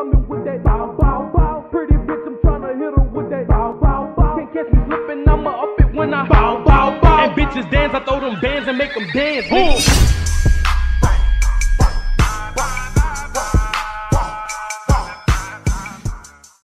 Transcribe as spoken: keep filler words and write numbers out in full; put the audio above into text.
coming with that bow, bow, bow. Pretty bitch, I'm tryna hit her with that bow, bow, bow. Can't catch me slipping, I'ma up it when I bow, bow, bow. And bitches dance, I throw them bands and make them dance. Nigga.